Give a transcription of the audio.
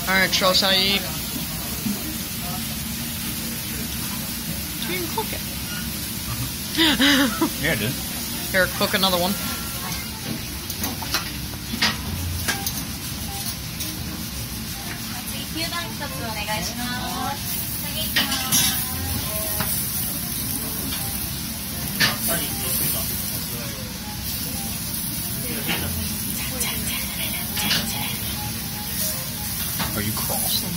Alright, show us how you eat. Did you even cook it? Yeah, it did. Here, cook another one. Are you crossing?